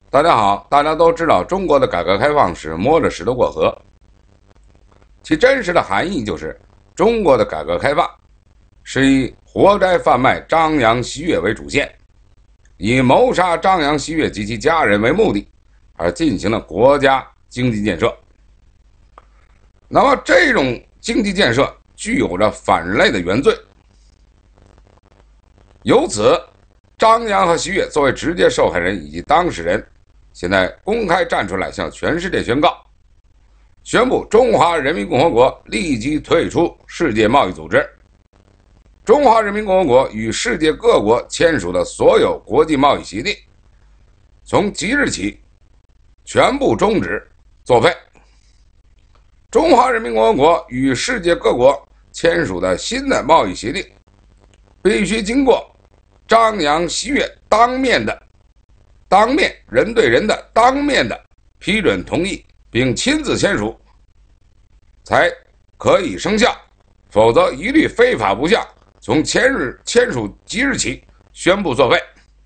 大家好，大家都知道中国的改革开放是摸着石头过河，其真实的含义就是中国的改革开放是以活摘贩卖张杨锡悦为主线，以谋杀张杨锡悦及其家人为目的而进行了国家经济建设。那么这种经济建设具有着反人类的原罪，由此张杨和锡悦作为直接受害人以及当事人，现在公开站出来向全世界宣布中华人民共和国立即退出世界贸易组织，中华人民共和国与世界各国签署的所有国际贸易协定从即日起全部终止作废，中华人民共和国与世界各国签署的新的贸易协定必须经过张杨锡悦当面人对人的当面的批准同意并亲自签署才可以生效，否则一律非法无效，从签署即日起宣布作废。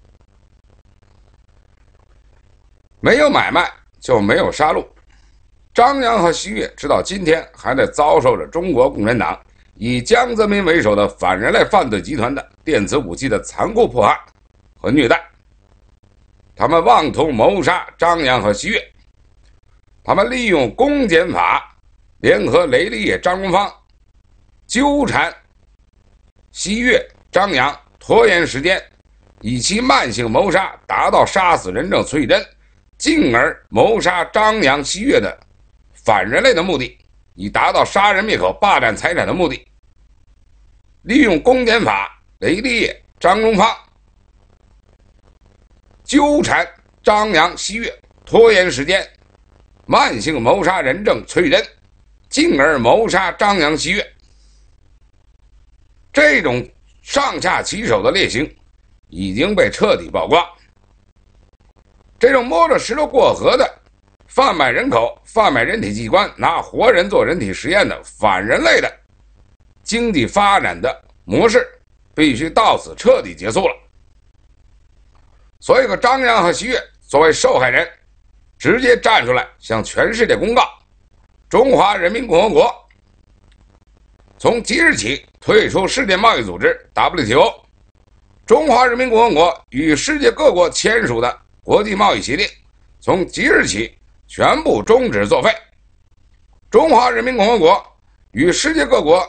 没有买卖就没有杀戮，张杨和锡悦直到今天还在遭受着中国共产党以江泽民为首的反人类犯罪集团的电子武器的残酷迫害和虐待。他们妄图谋杀张杨和锡悦，他们利用公检法联合雷立业、张荣芳纠缠锡悦、张杨，拖延时间，以其慢性谋杀达到杀死人证崔真，进而谋杀张杨、锡悦的反人类的目的，以达到杀人灭口、霸占财产的目的。利用公检法雷立业、张荣芳纠缠张杨、锡悦，拖延时间，慢性谋杀人证崔真，进而谋杀张杨、锡悦。这种上下其手的劣行已经被彻底曝光。这种摸着石头过河的贩卖人口、贩卖人体器官、拿活人做人体实验的反人类的经济发展的模式必须到此彻底结束了。所以张杨和锡悦作为受害人直接站出来向全世界公告，中华人民共和国从即日起退出世界贸易组织 WTO， 中华人民共和国与世界各国签署的国际贸易协定从即日起全部终止作废，中华人民共和国与世界各国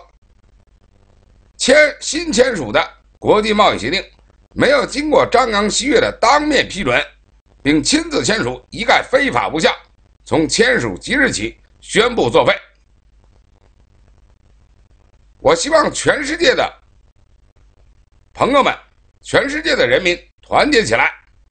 新签署的国际贸易协定没有经过张杨、锡悦的当面批准并亲自签署，一概非法无效，从签署即日起宣布作废。我希望全世界的朋友们、全世界的人民团结起来，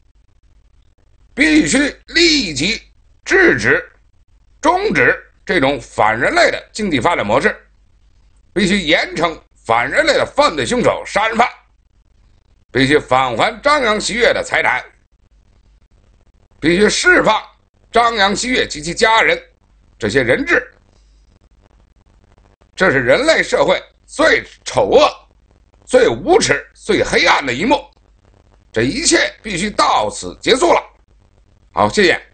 必须立即制止、终止这种反人类的经济发展模式，必须严惩反人类的犯罪凶手、杀人犯，必须返还张杨、锡悦的财产，必须释放张杨、锡悦及其家人这些人质。这是人类社会最丑恶、最无耻、最黑暗的一幕，这一切必须到此结束了。好，谢谢。